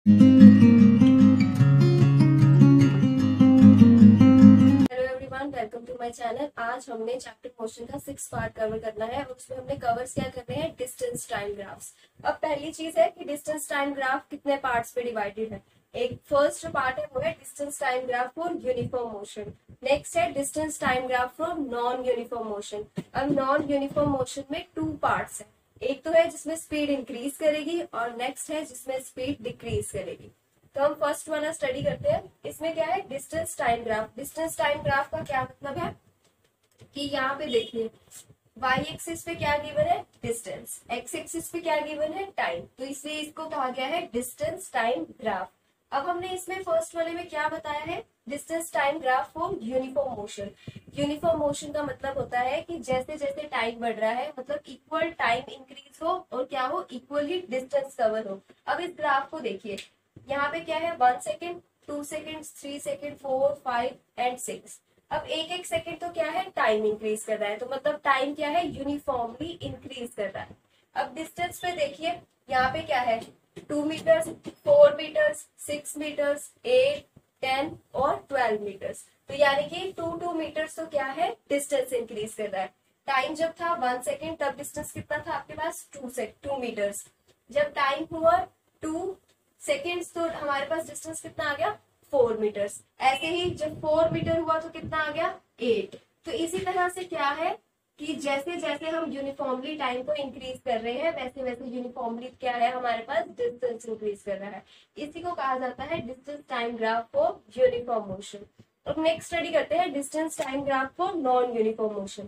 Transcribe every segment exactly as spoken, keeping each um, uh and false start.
Hello everyone, welcome to my channel. आज हमने chapter motion का सिक्स पार्ट कवर करना है और उसमें हमने कवर्स क्या करने हैं, डिस्टेंस टाइम ग्राफ्स। अब पहली चीज है कि डिस्टेंस टाइम ग्राफ कितने पार्ट्स पे डिवाइडेड है। एक फर्स्ट पार्ट है वो है distance time graph for uniform motion. Next है distance time graph for non uniform motion. अब नॉन यूनिफॉर्म मोशन में टू पार्ट्स है, एक तो है जिसमें स्पीड इंक्रीज करेगी और नेक्स्ट है जिसमें स्पीड डिक्रीज करेगी। तो हम फर्स्ट वाला स्टडी करते हैं। इसमें क्या है, distance time graph. Distance time graph का क्या मतलब है कि यहाँ पे देखिए y एक्सिस पे क्या गिवन है, डिस्टेंस, x एक्सिस पे क्या गिवन है, टाइम। तो इसलिए इसको कहा गया है डिस्टेंस टाइम ग्राफ। अब हमने इसमें फर्स्ट वाले में क्या बताया है, distance time graph for uniform motion. Uniform motion का मतलब होता है कि जैसे जैसे टाइम बढ़ रहा है, मतलब इक्वल टाइम इंक्रीज हो और क्या हो, इक्वली डिस्टेंस कवर हो। अब इस ग्राफ को देखिए, यहाँ पे क्या है, one second, two second, three second, four, five and six. अब एक एक सेकेंड तो क्या है, टाइम इंक्रीज कर रहा है, तो मतलब टाइम क्या है, यूनिफॉर्मली इंक्रीज कर रहा है। अब डिस्टेंस पे देखिए, यहाँ पे क्या है, two metres, four metres, six metres, eight, ten और ट्वेल्व मीटर्स। तो यानी कि टू टू मीटर्स तो क्या है, डिस्टेंस इंक्रीज कर रहा है। टाइम जब था वन सेकेंड तब डिस्टेंस कितना था आपके पास, टू से टू मीटर्स। जब टाइम हुआ टू सेकेंड्स तो हमारे पास डिस्टेंस कितना आ गया, फोर मीटर्स। ऐसे ही जब फोर मीटर हुआ तो कितना आ गया, एट। तो इसी तरह से क्या है कि जैसे जैसे हम यूनिफॉर्मली टाइम को इंक्रीज कर रहे हैं वैसे वैसे यूनिफॉर्मली क्या है, हमारे पास डिस्टेंस इंक्रीज कर रहा है। इसी को कहा जाता है distance time graph for uniform motion. अब नेक्स्ट स्टडी करते हैं distance time graph for non uniform motion.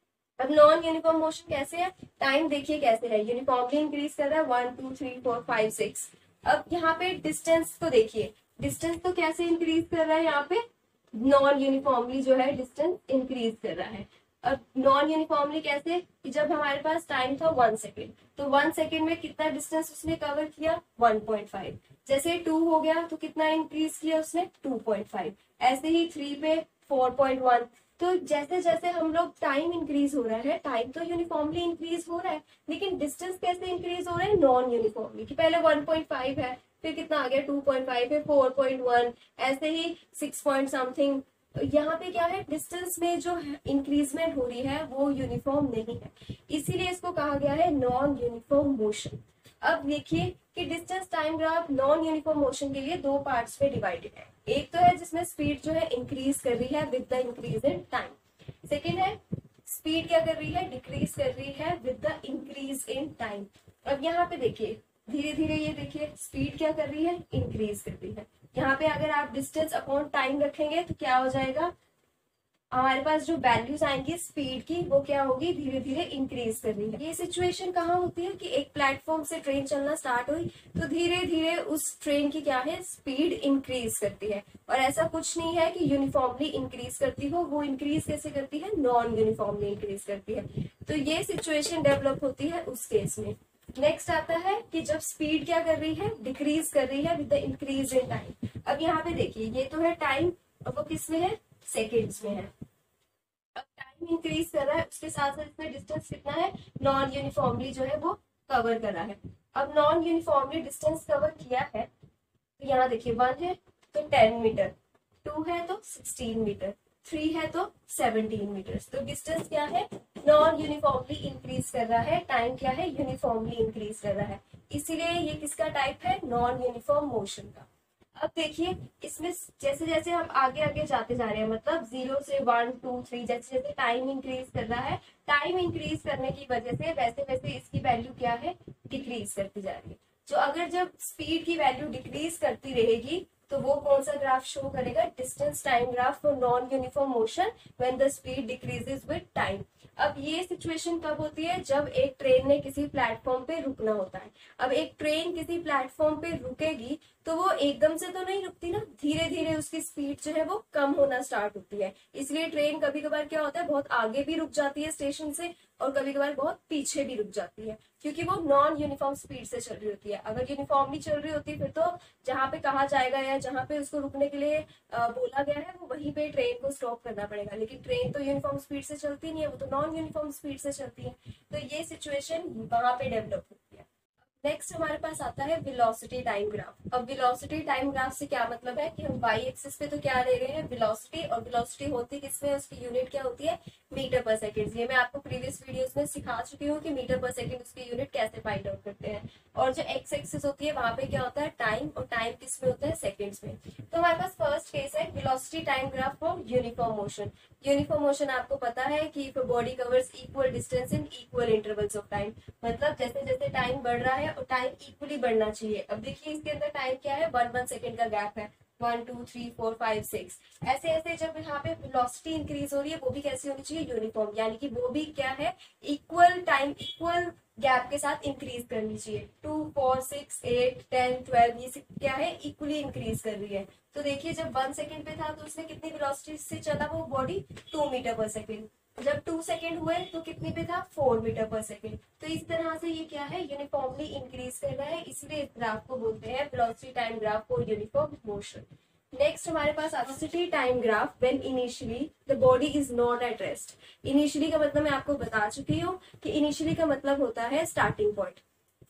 अब नॉन यूनिफॉर्म मोशन कैसे है, टाइम देखिए कैसे है, यूनिफॉर्मली इंक्रीज कर रहा है, one two three four five six. अब यहाँ पे डिस्टेंस को देखिए, डिस्टेंस तो कैसे इंक्रीज कर रहा है, यहाँ पे नॉन यूनिफॉर्मली जो है डिस्टेंस इंक्रीज कर रहा है। अब नॉन यूनिफॉर्मली कैसे, कि जब हमारे पास टाइम था वन सेकेंड तो वन सेकेंड में कितना डिस्टेंस उसने कवर किया, वन पॉइंट फाइव। जैसे टू हो गया तो कितना इंक्रीज किया उसने, टू पॉइंट फाइव। ऐसे ही थ्री पे फोर पॉइंट वन। तो जैसे जैसे हम लोग टाइम इंक्रीज हो रहा है, टाइम तो यूनिफॉर्मली इंक्रीज हो रहा है, लेकिन डिस्टेंस कैसे इंक्रीज हो रहा है, नॉन यूनिफॉर्मली। कि पहले वन पॉइंट फाइव है, फिर कितना आ गया, टू पॉइंट फाइव है, फोर पॉइंट वन, ऐसे ही सिक्स पॉइंट समथिंग। तो यहाँ पे क्या है, डिस्टेंस में जो इंक्रीजमेंट हो रही है वो यूनिफॉर्म नहीं है, इसीलिए इसको कहा गया है नॉन यूनिफॉर्म मोशन। अब देखिए कि distance time graph non uniform motion के लिए दो पार्ट्स में डिवाइडेड है। एक तो है जिसमें स्पीड जो है इंक्रीज कर रही है with the increase in time. Second है स्पीड क्या कर रही है, डिक्रीज कर रही है with the increase in time. अब यहाँ पे देखिए धीरे धीरे, ये देखिए स्पीड क्या कर रही है, इंक्रीज कर रही है। यहाँ पे अगर आप डिस्टेंस अपॉन टाइम रखेंगे तो क्या हो जाएगा, हमारे पास जो वैल्यूज आएंगी स्पीड की वो क्या होगी, धीरे धीरे इंक्रीज कर रही है। ये सिचुएशन कहाँ होती है कि एक प्लेटफॉर्म से ट्रेन चलना स्टार्ट हुई तो धीरे धीरे उस ट्रेन की क्या है, स्पीड इंक्रीज करती है। और ऐसा कुछ नहीं है कि यूनिफॉर्मली इंक्रीज करती हो, वो इंक्रीज कैसे करती है, नॉन यूनिफॉर्मली इंक्रीज करती है। तो ये सिचुएशन डेवलप होती है उस केस में। नेक्स्ट आता है कि जब स्पीड क्या कर रही है, डिक्रीज कर रही है with the increase in time. अब यहाँ पे देखिए ये तो है टाइम, और वो किस में है, सेकेंड्स में है। अब टाइम इंक्रीज कर रहा है, उसके साथ साथ इसमें डिस्टेंस कितना है, नॉन यूनिफॉर्मली जो है वो कवर कर रहा है। अब नॉन यूनिफॉर्मली डिस्टेंस कवर किया है तो यहाँ देखिए वन है तो टेन मीटर, टू है तो सिक्सटीन मीटर, थ्री है तो सेवनटीन मीटर। तो डिस्टेंस क्या है, नॉन यूनिफॉर्मली इंक्रीज कर रहा है, टाइम क्या है, यूनिफॉर्मली इंक्रीज कर रहा है। इसीलिए ये किसका टाइप है, नॉन यूनिफॉर्म मोशन का। अब देखिए इसमें जैसे जैसे हम आगे आगे जाते जा रहे हैं, मतलब जीरो से वन टू थ्री, जैसे जैसे टाइम इंक्रीज कर रहा है, टाइम इंक्रीज करने की वजह से वैसे वैसे इसकी वैल्यू क्या है, डिक्रीज करती जा रही है। जो अगर जब स्पीड की वैल्यू डिक्रीज करती रहेगी तो वो कौन सा ग्राफ शो करेगा, distance time graph for non uniform motion when the speed decreases with time. अब ये सिचुएशन कब होती है, जब एक ट्रेन ने किसी प्लेटफॉर्म पे रुकना होता है। अब एक ट्रेन किसी प्लेटफॉर्म पे रुकेगी तो वो एकदम से तो नहीं रुकती ना, धीरे धीरे उसकी स्पीड जो है वो कम होना स्टार्ट होती है। इसलिए ट्रेन कभी कभार क्या होता है, बहुत आगे भी रुक जाती है स्टेशन से और कभी कभार बहुत पीछे भी रुक जाती है, क्योंकि वो नॉन यूनिफॉर्म स्पीड से चल रही होती है। अगर यूनिफॉर्मली चल रही होती फिर तो जहाँ पे कहा जाएगा या जहाँ पे उसको रुकने के लिए आ, बोला गया है वो वहीं पे ट्रेन को स्टॉप करना पड़ेगा, लेकिन ट्रेन तो यूनिफॉर्म स्पीड से चलती नहीं है, वो तो नॉन यूनिफॉर्म स्पीड से चलती है। तो ये सिचुएशन वहां पे डेवलप होती है। नेक्स्ट हमारे पास आता है वेलोसिटी टाइम ग्राफ। अब वेलोसिटी टाइम ग्राफ से क्या मतलब है कि हम वाई एक्सिस पे तो क्या ले रहे हैं, वेलोसिटी, और वेलोसिटी होती किसमें, उसकी यूनिट क्या होती है, मीटर पर सेकंड। ये मैं आपको प्रीवियस वीडियोस में सिखा चुकी हूँ कि मीटर पर सेकंड उसकी यूनिट कैसे फाइंड आउट करते हैं। और जो एक्स एक्सिस होती है वहां पे क्या होता है, टाइम, और टाइम किस में होता है, सेकेंड्स में। तो हमारे पास फर्स्ट केस है velocity time graph for uniform motion. Uniform motion आपको पता है कि body covers equal distance in equal intervals of time, मतलब जैसे जैसे टाइम बढ़ रहा है और टाइम इक्वली बढ़ना चाहिए। अब देखिए इसके अंदर टाइम क्या है, वन वन सेकेंड का गैप है, one two three four five six, ऐसे ऐसे जब यहाँ पे वेलोसिटी इंक्रीज हो रही है वो भी कैसी होनी चाहिए, यूनिफॉर्म, यानी कि वो भी क्या है, इक्वल टाइम इक्वल गैप के साथ इंक्रीज करनी चाहिए। Two four six eight ten twelve ये क्या है, इक्वली इंक्रीज कर रही है। तो देखिए जब वन सेकेंड पे था तो उसने कितनी वेलोसिटी से चला वो body, two metre per second. जब टू सेकेंड हुए तो कितनी पे था, फोर मीटर पर सेकेंड। तो इस तरह से ये क्या है, यूनिफॉर्मली इंक्रीज कर रहा है, इसलिए इस ग्राफ को बोलते हैं velocity time graph for uniform motion. Next हमारे पास velocity time graph when initially the body is not at rest. Initially का मतलब मैं आपको बता चुकी हूँ कि इनिशियली का मतलब होता है स्टार्टिंग पॉइंट।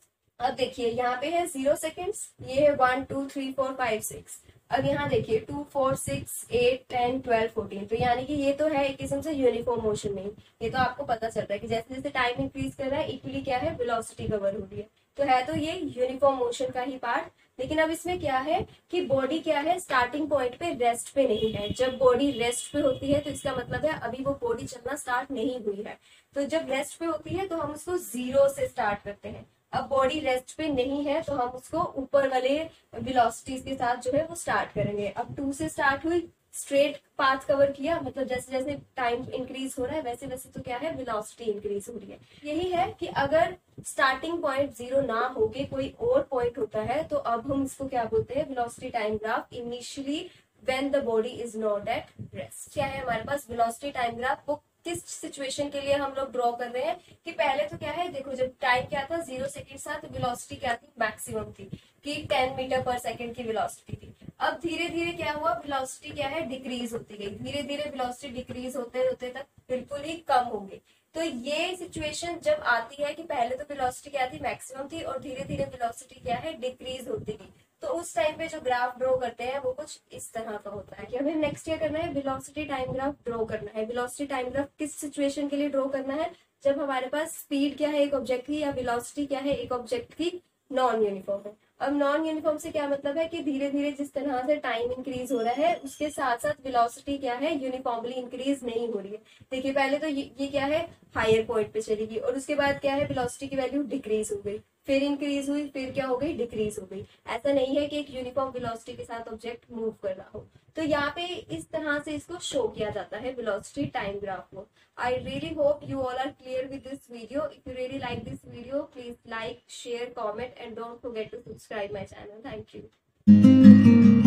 अब देखिए यहाँ पे है जीरो सेकेंड्स, ये है one two three four five six. अब यहाँ देखिए two four six eight ten twelve fourteen, तो यानी कि ये तो है एक किस्म से यूनिफॉर्म मोशन में। ये तो आपको पता चल रहा है कि जैसे जैसे टाइम इंक्रीज कर रहा है इक्वली क्या है, वेलोसिटी कवर हो रही है। तो है तो ये यूनिफॉर्म मोशन का ही पार्ट। लेकिन अब इसमें क्या है कि बॉडी क्या है, स्टार्टिंग पॉइंट पे रेस्ट पे नहीं है। जब बॉडी रेस्ट पे होती है तो इसका मतलब है अभी वो बॉडी चलना स्टार्ट नहीं हुई है। तो जब रेस्ट पे होती है तो हम उसको जीरो से स्टार्ट करते हैं। अब बॉडी रेस्ट पे नहीं है तो हम उसको ऊपर वाले वेलोसिटीज के साथ जो है वो स्टार्ट करेंगे। अब टू से स्टार्ट हुई, स्ट्रेट पाथ कवर किया, मतलब जैसे जैसे टाइम इंक्रीज हो रहा है वैसे वैसे तो क्या है, वेलोसिटी इंक्रीज हो रही है। यही है कि अगर स्टार्टिंग पॉइंट जीरो ना होके कोई और पॉइंट होता है तो अब हम इसको क्या बोलते हैं, velocity time graph initially when the body is not at rest. क्या है हमारे पास वेलोसिटी टाइम ग्राफ, वो किस सिचुएशन के लिए हम लोग ड्रॉ कर रहे हैं कि पहले तो क्या है, देखो जब टाइम क्या था, जीरो सेकेंड था, तो वेलोसिटी क्या थी, मैक्सिमम थी कि टेन मीटर पर सेकेंड की वेलोसिटी थी। अब धीरे धीरे क्या हुआ, वेलोसिटी क्या है, डिक्रीज होती गई, धीरे धीरे वेलोसिटी डिक्रीज होते होते तक बिल्कुल ही कम हो गई। तो ये सिचुएशन जब आती है कि पहले तो वेलोसिटी क्या थी, मैक्सिमम थी, और धीरे धीरे वेलोसिटी क्या है, डिक्रीज होती गई, तो उस टाइम पे जो ग्राफ ड्रॉ करते हैं वो कुछ इस तरह का होता है कि हमें नेक्स्ट ईयर करना है, वेलोसिटी टाइम ग्राफ ड्रॉ करना है। वेलोसिटी टाइम ग्राफ किस सिचुएशन के लिए ड्रॉ करना है, जब हमारे पास स्पीड क्या है एक ऑब्जेक्ट की, या वेलोसिटी क्या है एक ऑब्जेक्ट की, नॉन यूनिफॉर्म है। अब नॉन यूनिफॉर्म से क्या मतलब है कि धीरे धीरे जिस तरह से टाइम इंक्रीज हो रहा है उसके साथ साथ वेलोसिटी क्या है, यूनिफॉर्मली इंक्रीज नहीं हो रही है। देखिए पहले तो ये, ये क्या है, हायर पॉइंट पे चलेगी, और उसके बाद क्या है, वेलोसिटी की वैल्यू डिक्रीज हो गई, फिर इंक्रीज हुई, फिर क्या हो गई, डिक्रीज हो गई। ऐसा नहीं है कि एक यूनिफॉर्म वेलोसिटी के साथ ऑब्जेक्ट मूव कर रहा हो। तो यहाँ पे इस तरह से इसको शो किया जाता है वेलोसिटी टाइम ग्राफ को। I really hope you all are clear with this video. If you really like this video, please like, share, comment, and don't forget to subscribe my channel. Thank you.